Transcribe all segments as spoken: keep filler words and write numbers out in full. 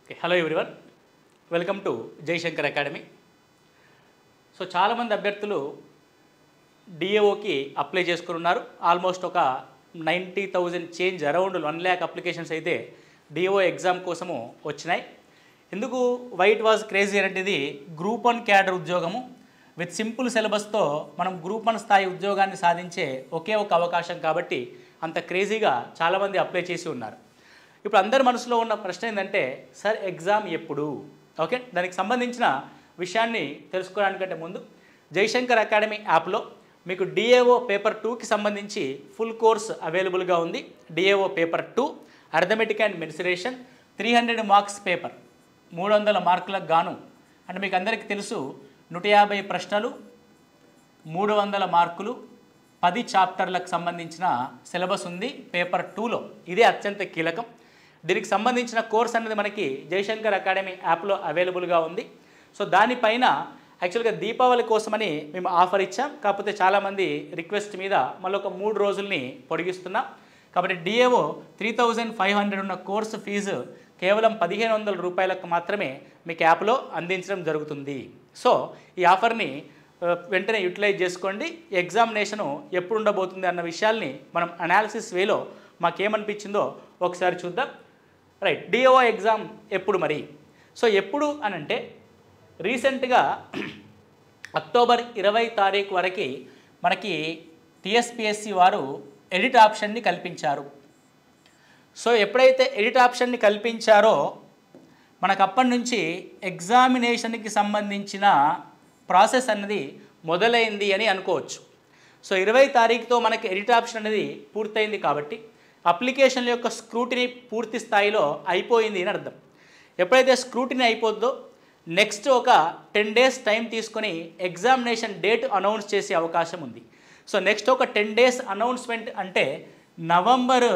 Okay, hello everyone. Welcome to Jai Shankar Academy. So చాలామంది అభ్యర్థులు డిఏఓకి అప్లై చేసుకుని ఉన్నారు. ఆల్మోస్ట్ ఒక ninety thousand change around one lakh applications అయితే డిఏఓ ఎగ్జామ్ కోసము వచ్చినాయి. ఎందుకు వైట్ వాజ్ క్రేజీ అనేది గ్రూప్ వన్ క్యాడర్ ఉద్యోగము విత్ సింపుల్ సిలబస్తో మనం గ్రూప్ వన్ స్థాయి ఉద్యోగాన్ని సాధించే ఒకే ఒక అవకాశం కాబట్టి అంత క్రేజీగా చాలామంది అప్లై చేసి ఉన్నారు. ఇప్పుడు అందరి మనసులో ఉన్న ప్రశ్న ఏంటంటే సార్ ఎగ్జామ్ ఎప్పుడు? ఓకే, దానికి సంబంధించిన విషయాన్ని తెలుసుకోవడానికంటే ముందు జైశంకర్ అకాడమీ యాప్లో మీకు డిఏఓ పేపర్ టూకి సంబంధించి ఫుల్ కోర్స్ అవైలబుల్గా ఉంది. DAO paper two arithmetic and mensuration three hundred marks paper, మూడు వందల మార్కులకు గాను అంటే మీకు అందరికీ తెలుసు నూట యాభై ప్రశ్నలు, మూడు వందల మార్కులు, పది చాప్టర్లకు సంబంధించిన సిలబస్ ఉంది పేపర్ టూలో. ఇదే అత్యంత కీలకం. దీనికి సంబంధించిన కోర్స్ అనేది మనకి జైశంకర్ అకాడమీ యాప్లో అవైలబుల్గా ఉంది. సో దానిపైన యాక్చువల్గా దీపావళి కోసమని మేము ఆఫర్ ఇచ్చాం. కాకపోతే చాలామంది రిక్వెస్ట్ మీద మళ్ళీ ఒక మూడు రోజుల్ని పొడిగిస్తున్నాం. కాబట్టి DAO three thousand five hundred ఉన్న కోర్సు ఫీజు కేవలం పదిహేను వందల రూపాయలకు మాత్రమే మీకు యాప్లో అందించడం జరుగుతుంది. సో ఈ ఆఫర్ని వెంటనే యూటిలైజ్ చేసుకోండి. ఎగ్జామినేషను ఎప్పుడు ఉండబోతుంది అన్న విషయాల్ని మనం అనాలిసిస్ వేలో మాకేమనిపించిందో ఒకసారి చూద్దాం. రైట్, డిఓ ఎగ్జామ్ ఎప్పుడు మరి? సో ఎప్పుడు అనంటే రీసెంట్గా అక్టోబర్ ఇరవై తారీఖు వరకు మనకి టిఎస్పిఎస్సి వారు ఎడిట్ ఆప్షన్ని కల్పించారు. సో ఎప్పుడైతే ఎడిట్ ఆప్షన్ని కల్పించారో మనకు అప్పటి నుంచి ఎగ్జామినేషన్కి సంబంధించిన ప్రాసెస్ అన్నది మొదలైంది అని అనుకోవచ్చు. సో ఇరవై తారీఖుతో మనకి ఎడిట్ ఆప్షన్ అనేది పూర్తయింది కాబట్టి అప్లికేషన్ల యొక్క స్క్రూటినీ పూర్తి స్థాయిలో అయిపోయింది అని అర్థం. ఎప్పుడైతే స్క్రూటినీ అయిపోద్దో నెక్స్ట్ ఒక టెన్ డేస్ టైం తీసుకొని ఎగ్జామినేషన్ డేట్ అనౌన్స్ చేసే అవకాశం ఉంది. సో నెక్స్ట్ ఒక టెన్ డేస్ అనౌన్స్మెంట్ అంటే నవంబర్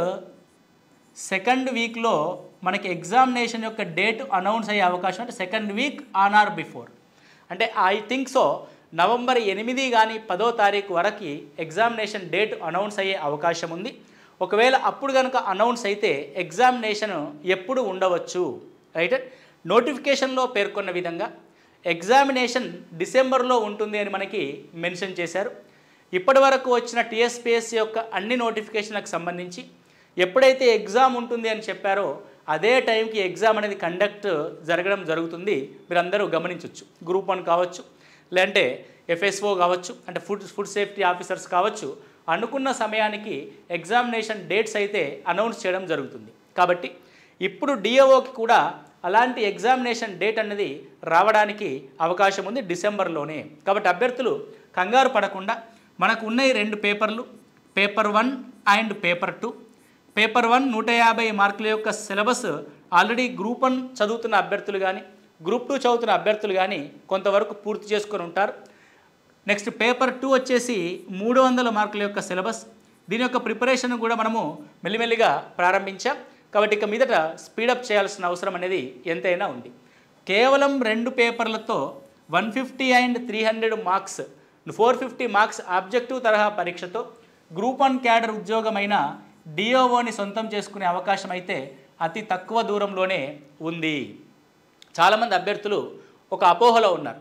సెకండ్ వీక్లో మనకి ఎగ్జామినేషన్ యొక్క డేట్ అనౌన్స్ అయ్యే అవకాశం, అంటే second week on or before, అంటే ఐ థింక్ సో నవంబర్ ఎనిమిది కానీ పదో తారీఖు వరకు ఎగ్జామినేషన్ డేట్ అనౌన్స్ అయ్యే అవకాశం ఉంది. ఒకవేళ అప్పుడు కనుక అనౌన్స్ అయితే ఎగ్జామినేషన్ ఎప్పుడు ఉండవచ్చు? రైట్, నోటిఫికేషన్లో పేర్కొన్న విధంగా ఎగ్జామినేషన్ డిసెంబర్లో ఉంటుంది అని మనకి మెన్షన్ చేశారు. ఇప్పటి వరకు వచ్చిన టిఎస్పిఎస్సి యొక్క అన్ని నోటిఫికేషన్లకు సంబంధించి ఎప్పుడైతే ఎగ్జామ్ ఉంటుంది అని చెప్పారో అదే టైంకి ఎగ్జామ్ అనేది కండక్ట్ జరగడం జరుగుతుంది. మీరందరూ గమనించవచ్చు. గ్రూప్ వన్ కావచ్చు, లేదంటే ఎఫ్ఎస్ఓ కావచ్చు, అంటే ఫుడ్ ఫుడ్ సేఫ్టీ ఆఫీసర్స్ కావచ్చు, అనుకున్న సమయానికి ఎగ్జామినేషన్ డేట్స్ అయితే అనౌన్స్ చేయడం జరుగుతుంది. కాబట్టి ఇప్పుడు డిఓకి కూడా అలాంటి ఎగ్జామినేషన్ డేట్ అన్నది రావడానికి అవకాశం ఉంది డిసెంబర్లోనే. కాబట్టి అభ్యర్థులు కంగారు పడకుండా మనకు ఉన్న రెండు పేపర్లు, paper one and paper two. Paper one నూట యాభై మార్కుల యొక్క సిలబస్ ఆల్రెడీ గ్రూప్ వన్ చదువుతున్న అభ్యర్థులు కానీ గ్రూప్ టూ చదువుతున్న అభ్యర్థులు కానీ కొంతవరకు పూర్తి చేసుకొని ఉంటారు. నెక్స్ట్ పేపర్ టూ వచ్చేసి మూడు వందల మార్కుల యొక్క సిలబస్. దీని యొక్క ప్రిపరేషన్ కూడా మనము మెల్లిమెల్లిగా ప్రారంభించాం. కాబట్టి ఇక మీదట స్పీడప్ చేయాల్సిన అవసరం అనేది ఎంతైనా ఉంది. కేవలం రెండు పేపర్లతో one fifty and three hundred marks four fifty marks objective తరహా పరీక్షతో గ్రూప్ వన్ క్యాడర్ ఉద్యోగమైన డిఓఓని సొంతం చేసుకునే అవకాశం అయితే అతి తక్కువ దూరంలోనే ఉంది. చాలామంది అభ్యర్థులు ఒక అపోహలో ఉన్నారు.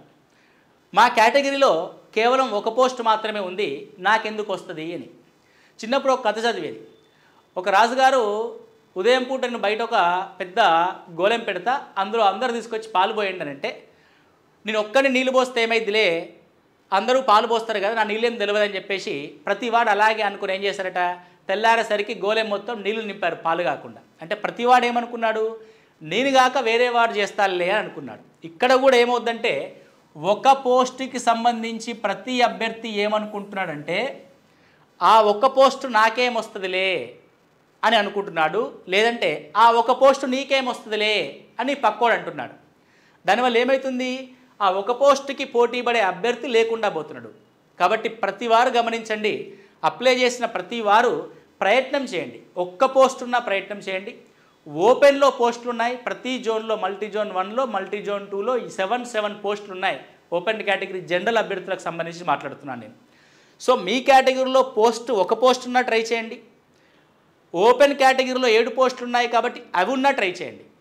మా కేటగిరీలో కేవలం ఒక పోస్ట్ మాత్రమే ఉంది, నాకెందుకు వస్తుంది అని. చిన్నప్పుడు ఒక కథ చదివేది. ఒక రాజుగారు ఉదయం పూట నేను బయట ఒక పెద్ద గోళం పెడతా, అందులో అందరూ తీసుకొచ్చి పాలు పోయండి అని అంటే, నేను ఒక్కడిని నీళ్ళు పోస్తే ఏమైందిలే, అందరూ పాలు పోస్తారు కదా, నా నీళ్ళేం తెలియదని చెప్పేసి ప్రతివాడు అలాగే అనుకుని ఏం చేశారట, తెల్లారేసరికి గోళం మొత్తం నీళ్లు నింపారు పాలు కాకుండా. అంటే ప్రతివాడు ఏమనుకున్నాడు, నేను కాక వేరే వాడు చేస్తానులే అని అనుకున్నాడు. ఇక్కడ కూడా ఏమవుద్దంటే ఒక పోస్టుకి సంబంధించి ప్రతి అభ్యర్థి ఏమనుకుంటున్నాడంటే ఆ ఒక్క పోస్టు నాకేమొస్తుందిలే అని అనుకుంటున్నాడు, లేదంటే ఆ ఒక పోస్టు నీకేమొస్తుందిలే అని పక్కోడు అంటున్నాడు. దానివల్ల ఏమవుతుంది, ఆ ఒక పోస్టుకి పోటీ పడే అభ్యర్థి లేకుండా పోతున్నాడు. కాబట్టి ప్రతి వారు గమనించండి, అప్లై చేసిన ప్రతి వారు ప్రయత్నం చేయండి, ఒక్క పోస్ట్ ఉన్న ప్రయత్నం చేయండి. ఓపెన్లో పోస్టులు ఉన్నాయి ప్రతి జోన్లో, మల్టీ జోన్ వన్లో, మల్టీ జోన్ టూలో ఈ సెవెన్ సెవెన్ పోస్టులు ఉన్నాయి. ఓపెన్ కేటగిరీ జనరల్ అభ్యర్థులకు సంబంధించి మాట్లాడుతున్నాను నేను. సో మీ కేటగిరీలో పోస్టు ఒక పోస్ట్ ఉన్నా ట్రై చేయండి. ఓపెన్ కేటగిరీలో ఏడు పోస్టులు ఉన్నాయి కాబట్టి అవి ఉన్నా ట్రై చేయండి.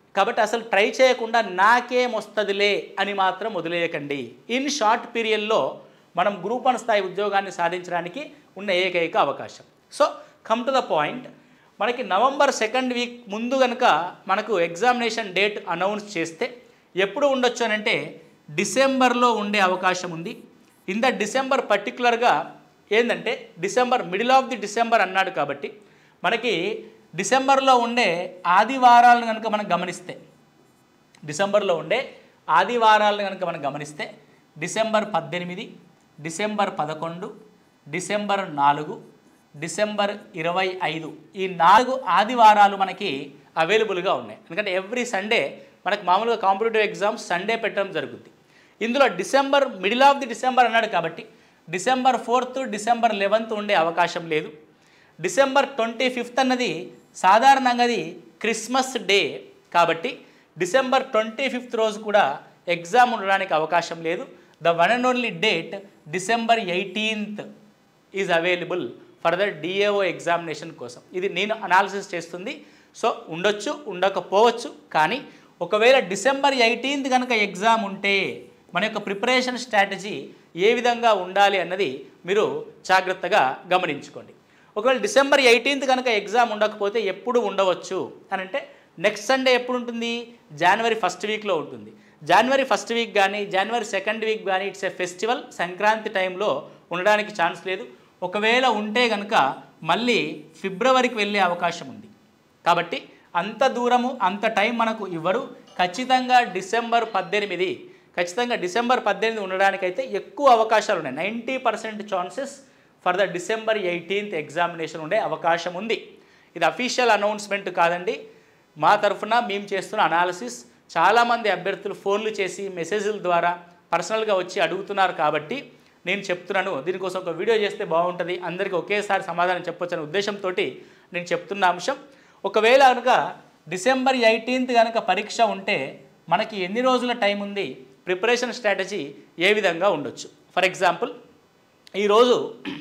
కాబట్టి అసలు ట్రై చేయకుండా నాకేం వస్తుందిలే అని మాత్రం వదిలేయకండి. ఇన్ షార్ట్ పీరియడ్లో మనం గ్రూప్ వన్ స్థాయి ఉద్యోగాన్ని సాధించడానికి ఉన్న ఏకైక అవకాశం. So come to the point, మనకి నవంబర్ సెకండ్ వీక్ ముందు కనుక మనకు ఎగ్జామినేషన్ డేట్ అనౌన్స్ చేస్తే ఎప్పుడు ఉండొచ్చు అని అంటే డిసెంబర్లో ఉండే అవకాశం ఉంది. ఇన్ ద డిసెంబర్ పర్టికులర్గా ఏంటంటే December middle of the December అన్నాడు కాబట్టి మనకి డిసెంబర్లో ఉండే ఆదివారాలను కనుక మనం గమనిస్తే డిసెంబర్లో ఉండే ఆదివారాలను కనుక మనం గమనిస్తే డిసెంబర్ పద్దెనిమిది, డిసెంబర్ పదకొండు, డిసెంబర్ నాలుగు, డిసెంబర్ ఇరవై ఐదు ఈ నాలుగు ఆదివారాలు మనకి అవైలబుల్గా ఉన్నాయి. ఎందుకంటే ఎవ్రీ సండే మనకు మామూలుగా కాంపిటేటివ్ ఎగ్జామ్స్ సండే పెట్టడం జరుగుతుంది. ఇందులో December middle of the December అన్నాడు కాబట్టి డిసెంబర్ ఫోర్త్, డిసెంబర్ లెవెన్త్ ఉండే అవకాశం లేదు. డిసెంబర్ ట్వంటీ ఫిఫ్త్ అన్నది సాధారణంగా అది క్రిస్మస్ డే కాబట్టి డిసెంబర్ ట్వంటీ ఫిఫ్త్ రోజు కూడా ఎగ్జామ్ ఉండడానికి అవకాశం లేదు. The one and only date December eighteenth is available for the DAO examination కోసం. ఇది నేను అనాలిసిస్ చేస్తుంది. సో ఉండొచ్చు, ఉండకపోవచ్చు. కానీ ఒకవేళ డిసెంబర్ ఎయిటీన్త్ కనుక ఎగ్జామ్ ఉంటే మన యొక్క ప్రిపరేషన్ స్ట్రాటజీ ఏ విధంగా ఉండాలి అన్నది మీరు జాగ్రత్తగా గమనించుకోండి. ఒకవేళ డిసెంబర్ ఎయిటీన్త్ కనుక ఎగ్జామ్ ఉండకపోతే ఎప్పుడు ఉండవచ్చు అని అంటే నెక్స్ట్ సండే ఎప్పుడు ఉంటుంది? జనవరి ఫస్ట్ వీక్లో ఉంటుంది. జనవరి ఫస్ట్ వీక్ కానీ జనవరి సెకండ్ వీక్ కానీ ఇట్స్ ఏ ఫెస్టివల్, సంక్రాంతి టైంలో ఉండడానికి ఛాన్స్ లేదు. ఒకవేళ ఉంటే కనుక మళ్ళీ ఫిబ్రవరికి వెళ్ళే అవకాశం ఉంది. కాబట్టి అంత దూరము అంత టైం మనకు ఇవ్వరు. ఖచ్చితంగా డిసెంబర్ పద్దెనిమిది ఖచ్చితంగా డిసెంబర్ పద్దెనిమిది ఉండడానికైతే ఎక్కువ అవకాశాలు ఉన్నాయి. Ninety percent chances for the December eighteenth examination ఉండే అవకాశం ఉంది. ఇది అఫీషియల్ అనౌన్స్మెంట్ కాదండి, మా తరఫున మేము చేస్తున్న అనాలిసిస్. చాలామంది అభ్యర్థులు ఫోన్లు చేసి మెసేజ్ల ద్వారా పర్సనల్గా వచ్చి అడుగుతున్నారు కాబట్టి నేను చెప్తున్నాను. దీనికోసం ఒక వీడియో చేస్తే బాగుంటుంది, అందరికీ ఒకేసారి సమాధానం చెప్పొచ్చు అనే ఉద్దేశంతో నేను చెప్తున్న అంశం. ఒకవేళ కనుక డిసెంబర్ ఎయిటీన్త్ కనుక పరీక్ష ఉంటే మనకి ఎన్ని రోజుల టైం ఉంది, ప్రిపరేషన్ స్ట్రాటజీ ఏ విధంగా ఉండొచ్చు? ఫర్ ఎగ్జాంపుల్ ఈరోజు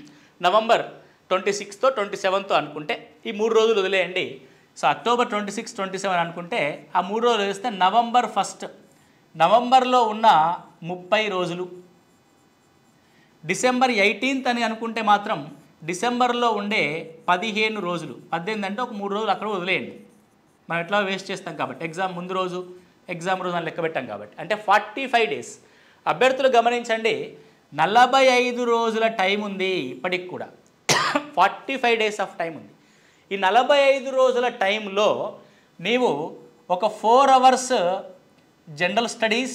నవంబర్ ట్వంటీ సిక్స్తో ట్వంటీ సెవెన్తో అనుకుంటే ఈ మూడు రోజులు వదిలేయండి. So October twenty six twenty seven అనుకుంటే ఆ మూడు రోజులు వేస్తే నవంబర్ ఫస్ట్ నవంబర్లో ఉన్న ముప్పై రోజులు, డిసెంబర్ ఎయిటీన్త్ అని అనుకుంటే మాత్రం డిసెంబర్లో ఉండే పదిహేను రోజులు, పద్దెనిమిది అంటే ఒక మూడు రోజులు అక్కడ వదిలేయండి. మనం ఎట్లా వేస్ట్ చేస్తాం కాబట్టి ఎగ్జామ్ ముందు రోజు ఎగ్జామ్ రోజు అని లెక్క పెట్టాం కాబట్టి అంటే ఫార్టీ ఫైవ్ డేస్. అభ్యర్థులు గమనించండి, నలభై ఐదు రోజుల టైం ఉంది ఇప్పటికి కూడా. Forty five days of time ఉంది. ఈ నలభై ఐదు రోజుల టైంలో నీవు ఒక ఫోర్ అవర్స్ జనరల్ స్టడీస్,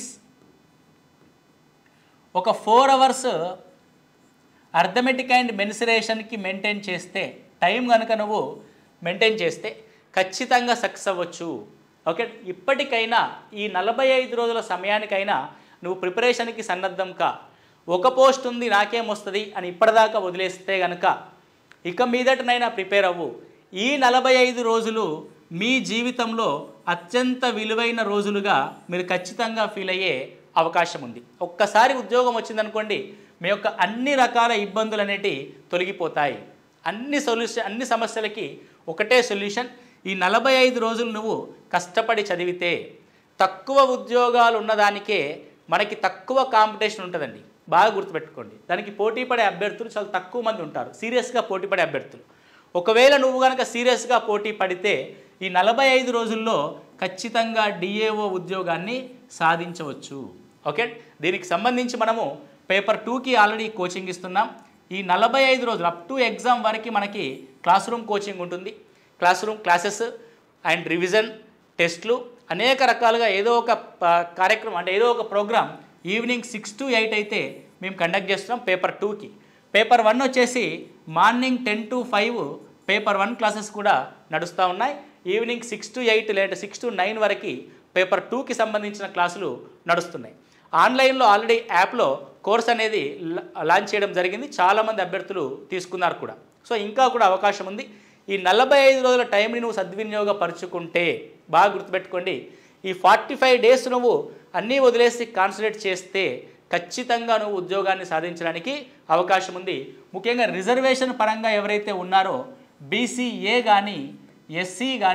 ఒక ఫోర్ అవర్స్ అర్థమెటిక్ అండ్ మెన్సురేషన్కి మెయింటైన్ చేస్తే, టైం కనుక నువ్వు మెయింటైన్ చేస్తే ఖచ్చితంగా సక్సెస్ అవ్వచ్చు. ఓకే, ఇప్పటికైనా ఈ నలభై ఐదు రోజుల సమయానికైనా నువ్వు ప్రిపరేషన్కి సన్నద్ధం కా. ఒక పోస్ట్ ఉంది నాకేం వస్తుంది అని ఇప్పటిదాకా వదిలేస్తే కనుక ఇక మీదటనైనా ప్రిపేర్ అవ్వు. ఈ నలభై ఐదు రోజులు మీ జీవితంలో అత్యంత విలువైన రోజులుగా మీరు ఖచ్చితంగా ఫీల్ అయ్యే అవకాశం ఉంది. ఒక్కసారి ఉద్యోగం వచ్చిందనుకోండి, మీ యొక్క అన్ని రకాల ఇబ్బందులు అనేటివి తొలగిపోతాయి. అన్ని సొల్యూషన్ అన్ని సమస్యలకి ఒకటే సొల్యూషన్. ఈ నలభై ఐదు రోజులు నువ్వు కష్టపడి చదివితే తక్కువ ఉద్యోగాలు ఉన్నదానికే మనకి తక్కువ కాంపిటీషన్ ఉంటుందండి. బాగా గుర్తుపెట్టుకోండి. దానికి పోటీ పడే అభ్యర్థులు చాలా తక్కువ మంది ఉంటారు, సీరియస్గా పోటీ పడే అభ్యర్థులు. ఒకవేళ నువ్వు కనుక సీరియస్గా పోటీ పడితే ఈ నలభై ఐదు రోజుల్లో ఖచ్చితంగా డిఏఓ ఉద్యోగాన్ని సాధించవచ్చు. ఓకే, దీనికి సంబంధించి మనము పేపర్ టూకి ఆల్రెడీ కోచింగ్ ఇస్తున్నాం. ఈ నలభై ఐదు రోజులు అప్ టు ఎగ్జామ్ వరకు మనకి క్లాస్ రూమ్ కోచింగ్ ఉంటుంది. Class room classes and revision టెస్ట్లు అనేక రకాలుగా ఏదో ఒక కార్యక్రమం అంటే ఏదో ఒక program evening six to eight అయితే మేము కండక్ట్ చేస్తున్నాం పేపర్ టూకి. పేపర్ వన్ వచ్చేసి morning ten to five paper one classes కూడా నడుస్తూ ఉన్నాయి. ఈవినింగ్ సిక్స్ టు ఎయిట్ లేదా సిక్స్ టు నైన్ వరకు పేపర్ టూకి సంబంధించిన క్లాసులు నడుస్తున్నాయి. ఆన్లైన్లో ఆల్రెడీ యాప్లో కోర్స్ అనేది లాంచ్ చేయడం జరిగింది. చాలామంది అభ్యర్థులు తీసుకున్నారు కూడా. సో ఇంకా కూడా అవకాశం ఉంది. ఈ నలభై ఐదు రోజుల టైంని నువ్వు సద్వినియోగపరుచుకుంటే బాగా గుర్తుపెట్టుకోండి, ఈ ఫార్టీ ఫైవ్ డేస్ నువ్వు అన్నీ వదిలేసి కాన్సన్ట్రేట్ చేస్తే ఖచ్చితంగా నువ్వు ఉద్యోగాన్ని సాధించడానికి అవకాశం ఉంది. ముఖ్యంగా రిజర్వేషన్ పరంగా ఎవరైతే ఉన్నారో బీసీఏ కానీ ఎస్సీ కానీ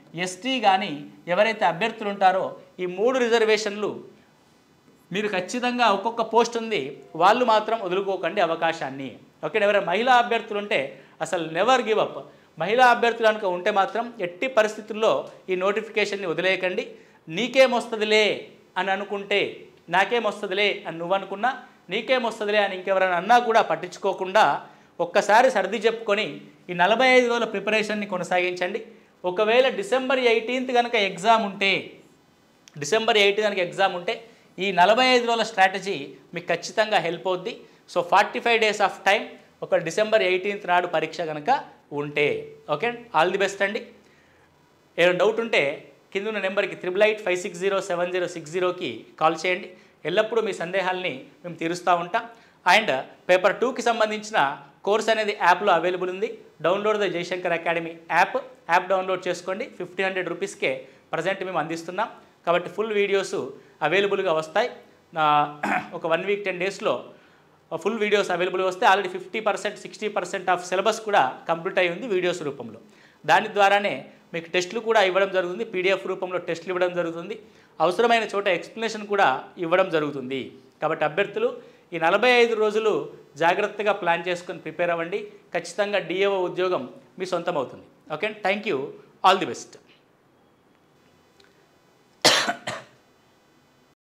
ఎస్టీ కానీ ఎవరైతే అభ్యర్థులు ఉంటారో ఈ మూడు రిజర్వేషన్లు మీరు ఖచ్చితంగా ఒక్కొక్క పోస్ట్ ఉంది, వాళ్ళు మాత్రం వదులుకోకండి అవకాశాన్ని. ఓకే, ఎవరైనా మహిళా అభ్యర్థులు ఉంటే అసలు నెవర్ గివ్ అప్. మహిళా అభ్యర్థులు కనుక ఉంటే మాత్రం ఎట్టి పరిస్థితుల్లో ఈ నోటిఫికేషన్ని వదిలేయకండి. నీకేమొస్తుందిలే అని అనుకుంటే, నాకేమొస్తుందిలే అని నువ్వు అనుకున్నా, నీకేమొస్తుందిలే అని ఇంకెవరైనా అన్నా కూడా పట్టించుకోకుండా ఒక్కసారి సర్ది చెప్పుకొని ఈ నలభై ఐదు రోజుల ప్రిపరేషన్ని కొనసాగించండి. ఒకవేళ డిసెంబర్ ఎయిటీన్త్ కనుక ఎగ్జామ్ ఉంటే డిసెంబర్ ఎయిట్ కనుక ఎగ్జామ్ ఉంటే ఈ నలభై ఐదు రోజుల స్ట్రాటజీ మీకు ఖచ్చితంగా హెల్ప్ అవుద్ది. So forty five days of time ఒక డిసెంబర్ ఎయిటీన్త్ నాడు పరీక్ష కనుక ఉంటే. ఓకే, ఆల్ ది బెస్ట్ అండి. ఏమైనా డౌట్ ఉంటే కింద ఉన్న నెంబర్కి triple eight five six zero seven zero six జీరోకి కాల్ చేయండి. ఎల్లప్పుడూ మీ సందేహాల్ని మేము తీరుస్తూ ఉంటాం. అండ్ పేపర్ టూకి సంబంధించిన కోర్స్ అనేది యాప్లో అవైలబుల్ ఉంది. Download the Jayashankar academy app app download చేసుకోండి. ఫిఫ్టీ హండ్రెడ్ రూపీస్కే ప్రజెంట్ మేము అందిస్తున్నాం. కాబట్టి ఫుల్ వీడియోస్ అవైలబుల్గా వస్తాయి. ఒక వన్ వీక్ టెన్ డేస్లో ఫుల్ వీడియోస్ అవైలబుల్గా వస్తాయి. Already fifty percent sixty percent of syllabus కూడా కంప్లీట్ అయి ఉంది వీడియోస్ రూపంలో. దాని ద్వారానే మీకు టెస్టులు కూడా ఇవ్వడం జరుగుతుంది. పీడిఎఫ్ రూపంలో టెస్టులు ఇవ్వడం జరుగుతుంది. అవసరమైన చోట ఎక్స్ప్లెనేషన్ కూడా ఇవ్వడం జరుగుతుంది. కాబట్టి అభ్యర్థులు ఈ నలభై ఐదు రోజులు జాగ్రత్తగా ప్లాన్ చేసుకొని ప్రిపేర్ అవ్వండి. ఖచ్చితంగా డిఏఓ ఉద్యోగం మీ సొంతం అవుతుంది. Okay, thank you, all the best.